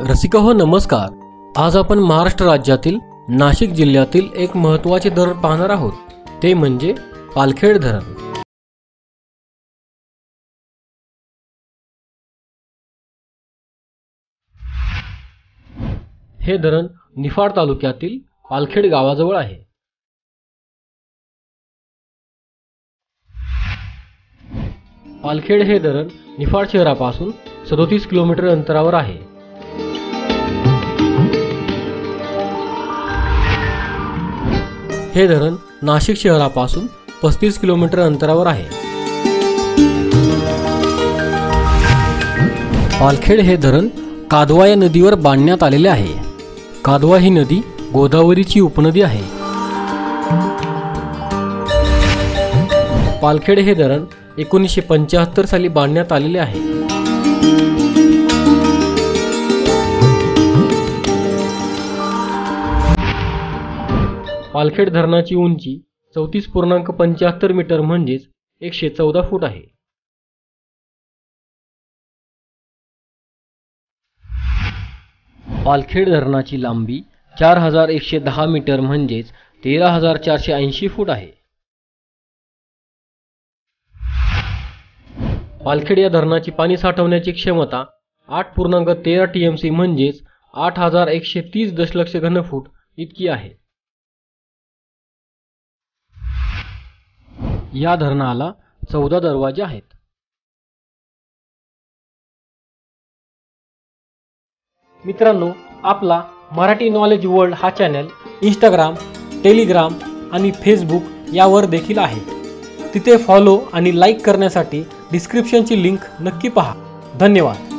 रसिका नमस्कार। आज आपण महाराष्ट्र राज्यातील नाशिक जिल्ह्यातील एक महत्त्वाचे धरण पाहणार आहोत, ते म्हणजे पालखेड धरण। हे धरण निफाड तालुक्यातील पालखेड गावाजवळ आहे। पालखेड हे धरण निफाड शहरापासून 37 किलोमीटर अंतरावर आहे। हे धरण नाशिक शहरापासून 35 किलोमीटर अंतरावर आहे। पालखेड हे धरण कादवा या नदीवर बांधण्यात आलेले आहे। कादवा ही नदी गोदावरीची उपनदी आहे। पालखेड हे धरण 1975 साली बांधण्यात आलेले आहे। पालखेड धरणाची उंची 34.75 मीटर म्हणजेच 114 फूट आहे। पालखेड धरणाची लांबी 4110 मीटर म्हणजेच 13480 फूट आहे। पालखेड या धरणाची पाणी साठवण्याची क्षमता 8.13 TMC म्हणजेच 8130 दशलक्ष घनफूट इतकी आहे। या धरणाला 14 दरवाजे आहेत। मित्रांनो, आपला मराठी नॉलेज वर्ल्ड हा चॅनल इंस्टाग्राम, टेलिग्राम आणि फेसबुक यावर देखील आहे। तिथे फॉलो आणि लाईक करण्यासाठी डिस्क्रिप्शनची लिंक नक्की पहा। धन्यवाद।